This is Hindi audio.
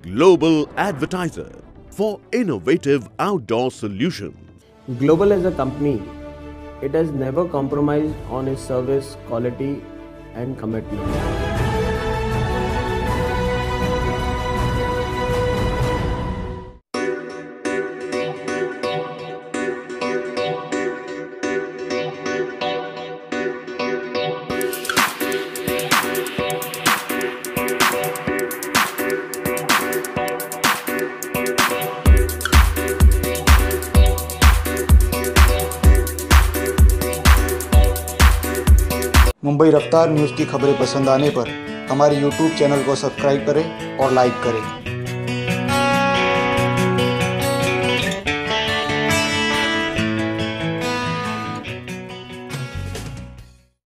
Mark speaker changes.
Speaker 1: global advertiser for innovative outdoor solutions.
Speaker 2: Global as a company, it has never compromised on its service quality and commitment.
Speaker 3: Mumbai रफ्तार न्यूज़ की खबरें पसंद आने पर हमारे YouTube चैनल को सब्सक्राइब करें और लाइक करें।